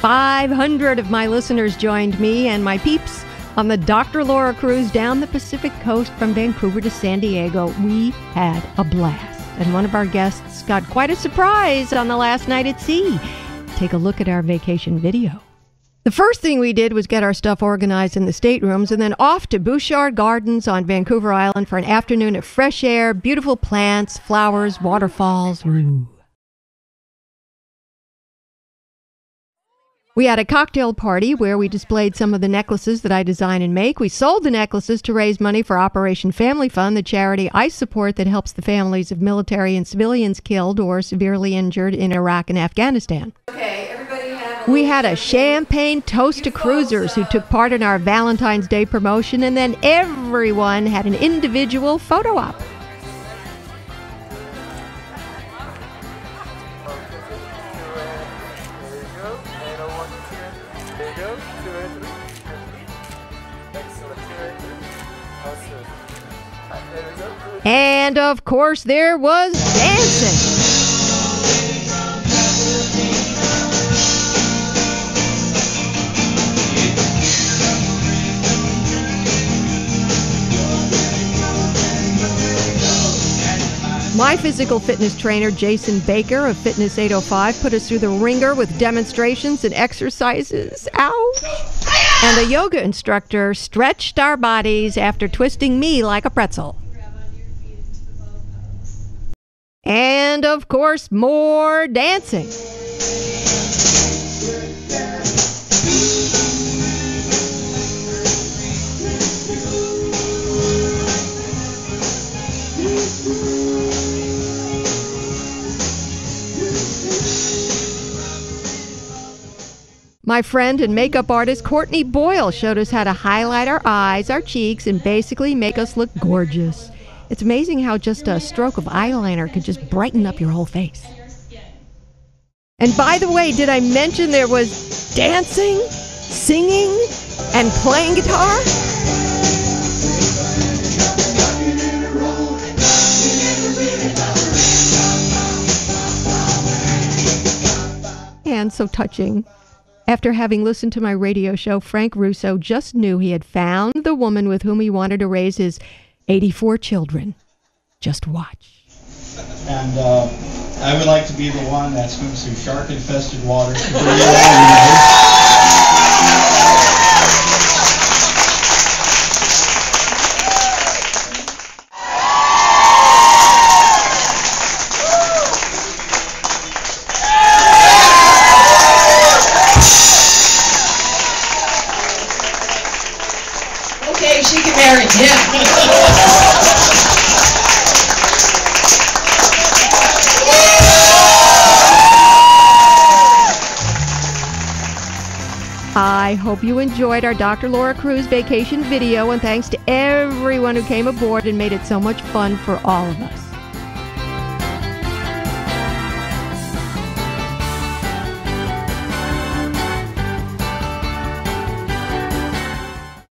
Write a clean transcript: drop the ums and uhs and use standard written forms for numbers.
500 of my listeners joined me and my peeps on the Dr. Laura cruise down the Pacific coast from Vancouver to San Diego. We had a blast, and one of our guests got quite a surprise on the last night at sea. Take a look at our vacation video. The first thing we did was get our stuff organized in the staterooms and then off to Bouchard Gardens on Vancouver Island for an afternoon of fresh air, beautiful plants, flowers, waterfalls. Ooh. We had a cocktail party where we displayed some of the necklaces that I design and make. We sold the necklaces to raise money for Operation Family Fund, the charity I support that helps the families of military and civilians killed or severely injured in Iraq and Afghanistan. Okay, everybody have We had a champagne toast to cruisers who took part in our Valentine's Day promotion, and then everyone had an individual photo op. And of course, there was dancing. My physical fitness trainer, Jason Baker of Fitness 805, put us through the ringer with demonstrations and exercises. Ouch! And a yoga instructor stretched our bodies after twisting me like a pretzel. And, of course, more dancing. My friend and makeup artist Courtney Boyle showed us how to highlight our eyes, our cheeks, and basically make us look gorgeous. It's amazing how just a stroke of eyeliner could just brighten up your whole face. And by the way, did I mention there was dancing, singing, and playing guitar? And so touching. After having listened to my radio show, Frank Russo just knew he had found the woman with whom he wanted to raise his 84 children. Just watch. And I would like to be the one that swims through shark-infested waters. Okay, she can marry him. I hope you enjoyed our Dr. Laura Cruise vacation video, and thanks to everyone who came aboard and made it so much fun for all of us.